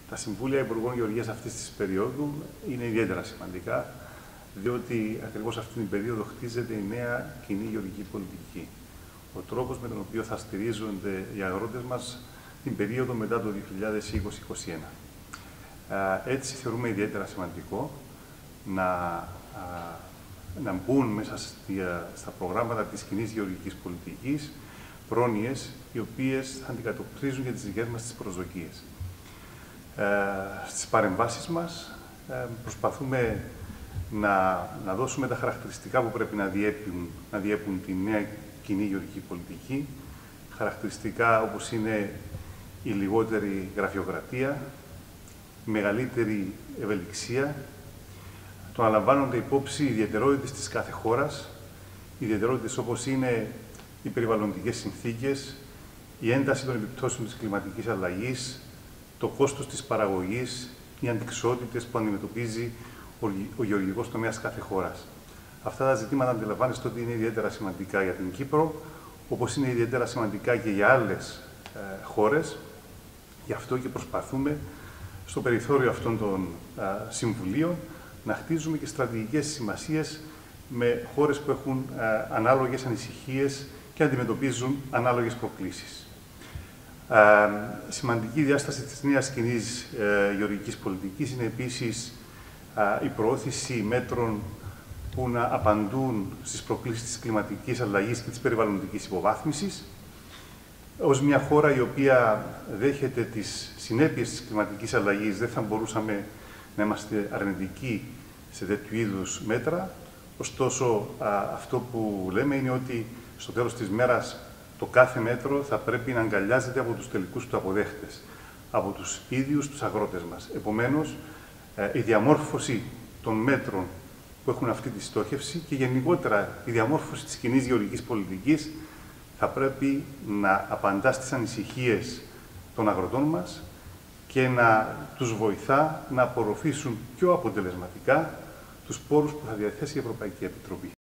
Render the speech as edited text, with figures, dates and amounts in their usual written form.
Τα Συμβούλια Υπουργών Γεωργίας αυτής της περίοδου είναι ιδιαίτερα σημαντικά, διότι ακριβώς αυτή την περίοδο χτίζεται η νέα κοινή γεωργική πολιτική. Ο τρόπος με τον οποίο θα στηρίζονται οι αγρότες μας την περίοδο μετά το 2020-2021. Έτσι θεωρούμε ιδιαίτερα σημαντικό να μπουν μέσα στα προγράμματα της κοινής γεωργικής πολιτικής πρόνοιες οι οποίες θα αντικατοπτρίζουν για τις δικές μας τις προσδοκίες. Στις παρεμβάσεις μας προσπαθούμε να δώσουμε τα χαρακτηριστικά που πρέπει να διέπουν τη νέα κοινή γεωργική πολιτική, χαρακτηριστικά όπως είναι η λιγότερη γραφειοκρατία, η μεγαλύτερη ευελιξία, το να λαμβάνονται υπόψη οι ιδιαιτερότητες της κάθε χώρας, οι ιδιαιτερότητες όπως είναι οι περιβαλλοντικές συνθήκες, η ένταση των επιπτώσεων της κλιματικής αλλαγής, το κόστος της παραγωγής, οι αντιξότητες που αντιμετωπίζει ο γεωργικός τομέας κάθε χώρας. Αυτά τα ζητήματα αντιλαμβάνεστε ότι είναι ιδιαίτερα σημαντικά για την Κύπρο, όπως είναι ιδιαίτερα σημαντικά και για άλλες χώρες. Γι' αυτό και προσπαθούμε στο περιθώριο αυτών των συμβουλίων να χτίζουμε και στρατηγικές σημασίες με χώρες που έχουν ανάλογες ανησυχίες και αντιμετωπίζουν ανάλογες προκλήσεις. Σημαντική διάσταση της νέας κοινής γεωργικής πολιτικής είναι επίσης η προώθηση μέτρων που να απαντούν στις προκλήσεις της κλιματικής αλλαγής και της περιβαλλοντικής υποβάθμισης. Ως μια χώρα η οποία δέχεται τις συνέπειες της κλιματικής αλλαγής, δεν θα μπορούσαμε να είμαστε αρνητικοί σε τέτοιου είδους μέτρα. Ωστόσο, αυτό που λέμε είναι ότι στο τέλος της μέρας το κάθε μέτρο θα πρέπει να αγκαλιάζεται από τους τελικούς του αποδέχτες, από τους ίδιους τους αγρότες μας. Επομένως, η διαμόρφωση των μέτρων που έχουν αυτή τη στόχευση και γενικότερα η διαμόρφωση της κοινής γεωργικής πολιτικής θα πρέπει να απαντά στις ανησυχίες των αγροτών μας και να τους βοηθά να απορροφήσουν πιο αποτελεσματικά τους πόρους που θα διαθέσει η Ευρωπαϊκή Επιτροπή.